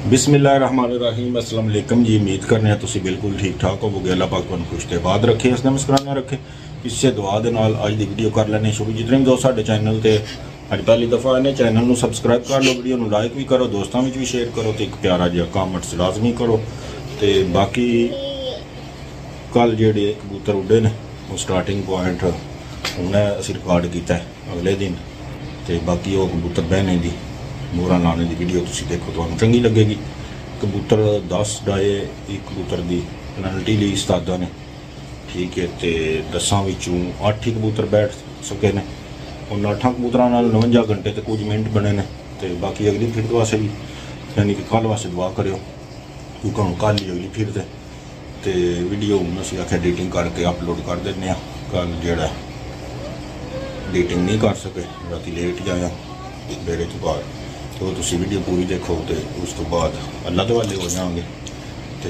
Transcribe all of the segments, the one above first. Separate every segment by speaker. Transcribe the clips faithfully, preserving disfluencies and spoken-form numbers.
Speaker 1: बिस्मिल्लाहिर्रहमानिर्रहीम अस्सलाम वालेकुम जी। उम्मीद करने हैं तुसी बिल्कुल ठीक ठाक होवोगे। अल्लाह पाक तुहानू खुश ते आबाद रखे, इसने मुस्कुराना रखे। इससे दुआ दे नाल अज दी वीडियो कर लैने शुरू। जितने भी दोस्त साडे चैनल ते अज पहली दफ़ा आए ने, चैनल नू सबसक्राइब कर लो, वीडियो नू लाइक भी करो, दोस्तों में भी शेयर करो, तो एक प्यारा जिहा कमेंट्स लाजमी करो। तो बाकी कल जेडे कबूतर उड्डे ने वो स्टार्टिंग पॉइंट उन्हें असीं रिकॉर्ड किया है अगले दिन। तो बाकी वो कबूतर बहने की मोहरा लाने की वीडियो तुसीं देखो, तुहानू चंगी लगेगी। कबूतर दस डाए एक कबूतर की पेनल्टी ली उस्तादा ने, ठीक है। तो दसां विचों अठ ही कबूतर बैठ सके ने। उन अठां कबूतरां नाल नवंजा घंटे तो कुछ मिनट बने ने। तो बाकी अगली फिर वास्ते भी यानी कि कल वास्ते दुआ करो, क्योंकि हम कल ही अगली फिर दे तो वीडियो हूँ असीं आखिया एडिटिंग करके अपलोड कर देने आ। कल जेड़ा एडिटिंग नहीं कर सके, राती लेट जाया डेरे तो बाद, तो तुसीं वीडियो पूरी देखो तो उस तो बाद अल्लाह दे वाले हो जाओगे। तो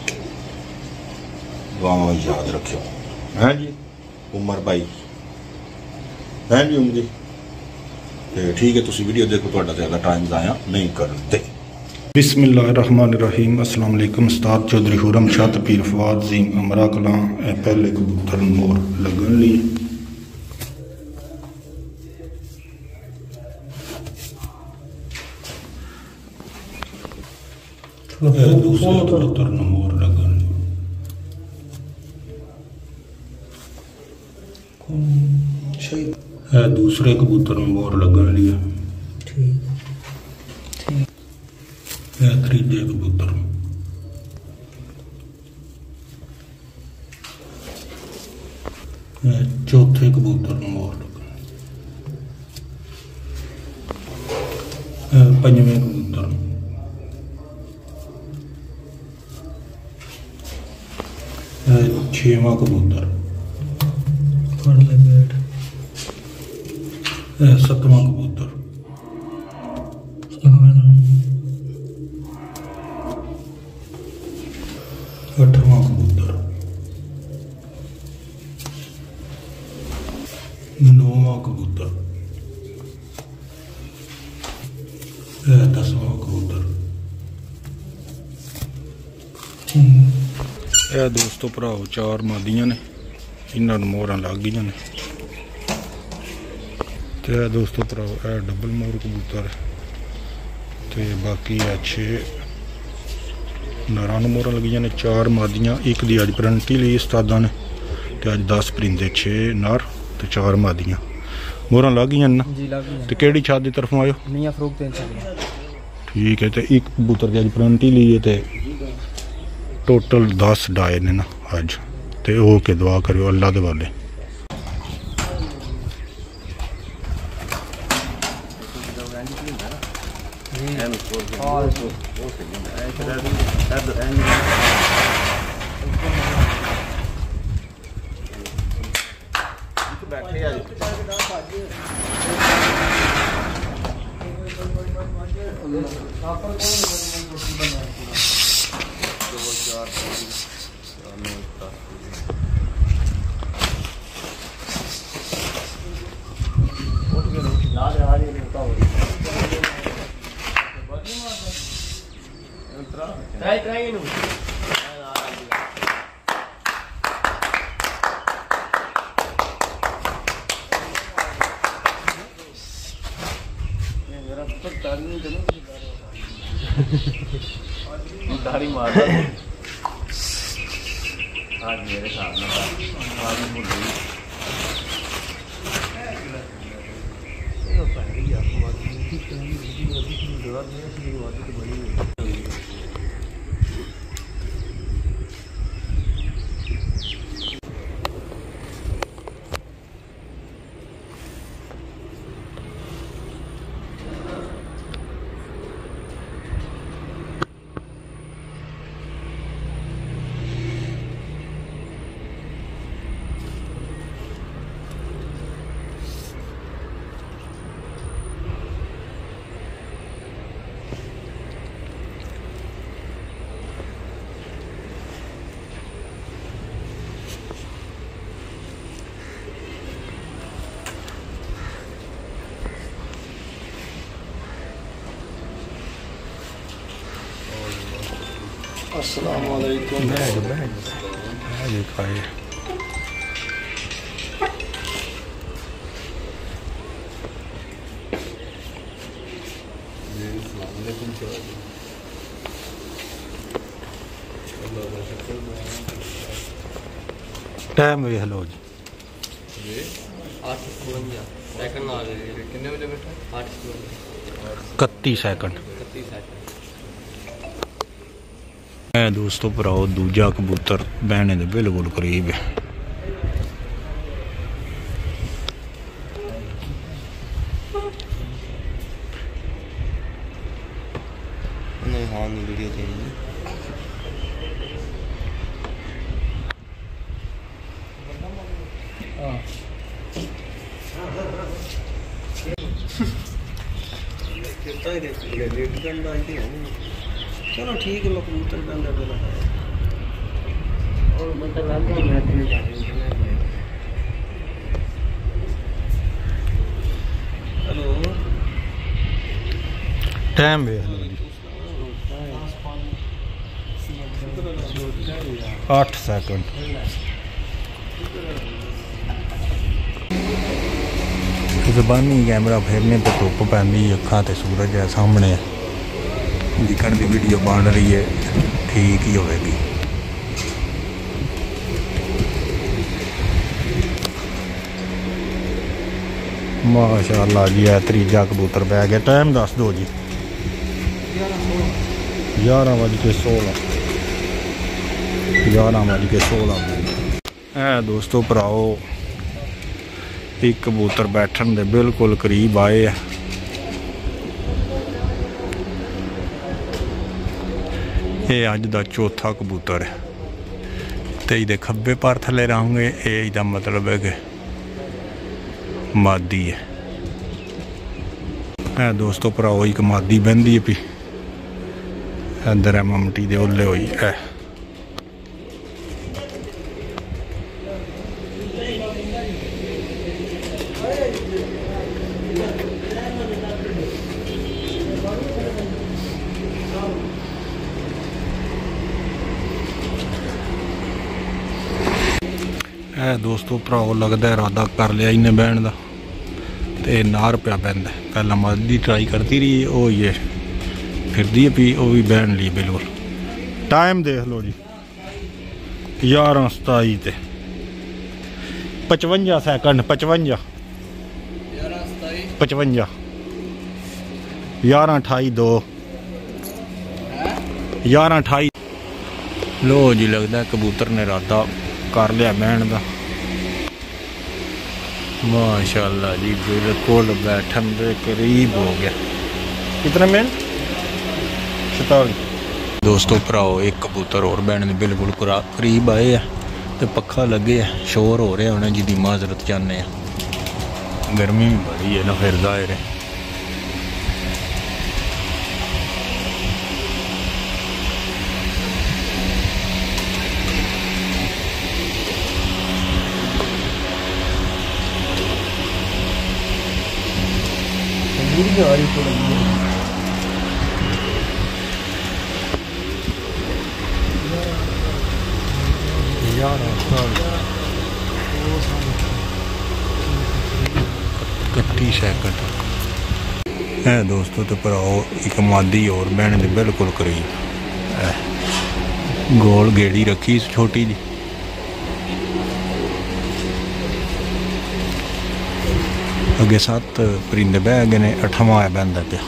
Speaker 1: दुआवां याद रखियो, हैं जी उमर भाई, हैं जी उमर जी। तो ठीक है, तुसीं वीडियो देखो, तुहाडा ज़्यादा टाइम ज़ाया नहीं करते। बिस्मिल्लाहिर्रहमानिर्रहीम। अस्सलाम वालेकुम। उस्ताद चौधरी हुरम शाह पीर फवाद ज़ीम अमरा कलां ए पहले कबूतर मोर लगन ली। दूसरे कबूतर मोर लगन है, दूसरे कबूतर में मोर लगन लिया। है त्रीजे कबूतर है, चौथे कबूतर में मोर लगन है, पंजवें कबूतर छेवां कबूतर सतवां कबूतर अठवां कबूतर नौवां कबूतर दसवां कबूतर। यह दोस्तों भराओ चार मादियां ने, इन्हां नूं मोहरां लग गईयां ने। तो यह दोस्तों भराओ यह डबल मोर कबूतर है। तो बाकी है छे नरां नूं मोहरां लगियां ने, चार मादियां, एक दी अज पेनल्टी ली उस्तादा ने। तो अज दस परिंदे, छे नर तो चार मादियां मोहरां लग गईयां ना। तो केड़ी छत की तरफों आयो? ठीक है। तो एक कबूतर की अज पेनल्टी ली है। तो टोटल दस डाए ने ना अज। तो हो के दुआ करो अल्लाह दे वाले।
Speaker 2: Try, try ini. तारी मार आज मेरे सामने आज मुझे ये पहली आपको बात की थी दौर में इसलिए बात तो बड़ी हुई। अस्सलाम वालेकुम।
Speaker 1: बैग बैग दिखाए टाइम वे हेलो जी
Speaker 2: आठ चौवंजा सेकंड आ गए कितने बजे बैठा आठ चौवंजा
Speaker 1: इकत्ती सैकंड
Speaker 2: इकतीस सेकंड।
Speaker 1: मैं दोस्तों भराओ दूजा कबूतर बहने दे बिल्कुल करीब है।
Speaker 2: नहीं हाँ नहीं वीडियो थी चलो ठीक है मैं कबूतर के अंदर देना और मतलब हेलो
Speaker 1: टाइम वे हेलो जी आठ सैकंड। जबानी कैमरा फेरने तो धुप पैंदी अखा ते सूरज है सामने दिखण दी वीडियो बन रही है ठीक ही होगी। माशाअल्लाह जी है त्रीजा कबूतर बह गया। टाइम दस दो जी ग्यारह बज के सोलह ग्यारह बज के सोलह है दोस्तों भराओ एक कबूतर बैठन दे बिल्कुल करीब आए है। ये अज दा चौथा कबूतर है तो ये खब्बे पर थले रहोगे ये मतलब है कि मादी है। है दोस्तों भराओ एक मादी बहती है पी इधर है ममटी दे उल्ले हुई है। है दोस्तों भराओ लगता इरादा कर लिया इन्हें बहन का तो नार पिया पैंदा पहला मादी ट्राई करती रही वो ये फिरदी है पी वो भी बहन ली बिल्कुल। टाइम देख लो जी ग्यारह सताई ते पचवंजा सैकंड पचवंजा पचवंजा ग्यारह अठाई दो ग्यारह अठाई। लो जी लगता कबूतर ने इरादा कर लिया बहन का। माशाअल्लाह जी बिल्कुल बैठन के करीब हो गया। कितने मिनट सताली। दोस्तों भराओ एक कबूतर और बहन के बिल्कुल करीब आए है तो पक्खा लगे है शोर हो रहा उन्हें जिदी माजरत चाहते हैं गर्मी भी बड़ी है ना फिर जाहिर है। इकत्ती सैकंड है दोस्तों तो भराओ एक मादी और बहन के बिल्कुल करीब है। गोल गेड़ी रखी छोटी जी अगे सत्त परिंदे बह गए ने अठवां है बहंदा पिया।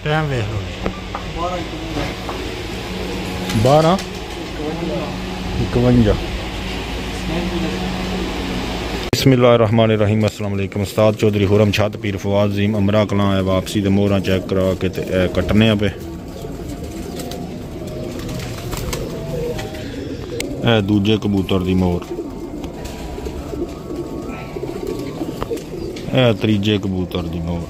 Speaker 1: ਟਾਈਮ ਵੇਖ ਲਓ
Speaker 2: बारह
Speaker 1: ਬਾਰਾਂ इकवंजा बिस्मिल्लाहिर्रहमानिर्रहीम अस्सलाम वालेकुम। उस्ताद चौधरी हुरम छत पीर फवाद जीम अमरा कलां है वापसी दे मोहरां चेक करा के ते ए कटने पे ए दूजे कबूतर दी मोहर ए त्रीजे कबूतर दी मोहर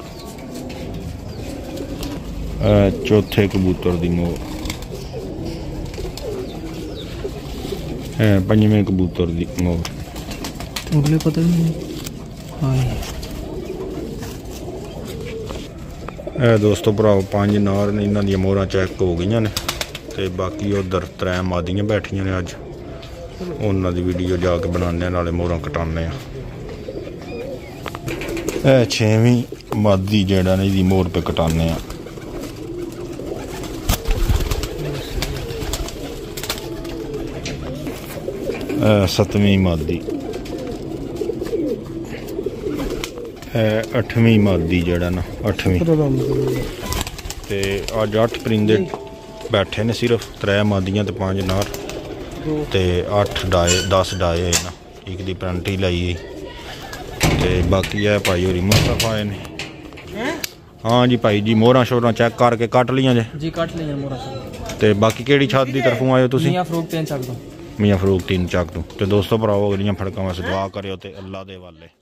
Speaker 1: ए चौथे कबूतर दी मोहर ए पंजवें कबूतर दी मोहर
Speaker 2: उगले पता नहीं हाँ
Speaker 1: ਇਹ ਦੋਸਤੋ ਭਰਾਓ ਪੰਜ ਨਾਰ ਨੇ ਇਹਨਾਂ ਦੀਆਂ ਮੋਹਰਾਂ ਚੈੱਕ ਹੋ ਗਈਆਂ ਨੇ ਤੇ ਬਾਕੀ ਉਧਰ ਤਰੇ ਮਾਦੀਆਂ ਬੈਠੀਆਂ ਨੇ ਅੱਜ ਉਹਨਾਂ ਦੀ ਵੀਡੀਓ ਜਾ ਕੇ ਬਣਾਉਂਦੇ ਆ ਨਾਲੇ ਮੋਹਰਾਂ ਕਟਾਉਂਦੇ ਆ। ਇਹ ਛੇਵੀਂ ਮਾਦੀ ਜਿਹੜਾ ਨੇ ਇਹਦੀ ਮੋਹਰ ਤੇ ਕਟਾਉਂਦੇ ਆ। ਇਹ ਸੱਤਵੀਂ ਮਾਦੀ अठवीं मादी जड़ा ना अठवीं ते अज अठ परिंदे बैठे ने सिर्फ त्रै मादियां ते पांच नार ते अठ डाए दस डाए है ना एक दी पेनल्टी लाई ते बाकी है भाई होरी मुस्तफा ने हाँ जी भाई जी मोहरा शोहरा चेक करके कट लियां जे
Speaker 2: जी कट लिया मोरा
Speaker 1: ते बाकी केड़ी छत दी तरफों आए हो तुसीं
Speaker 2: मियां फरूक तीन चक दो
Speaker 1: मियां फरूक तीन चक तो ते दोस्तों भराओ अगलियां फड़कां वास्ते दुआ करियो ते अल्लाह दे वाले।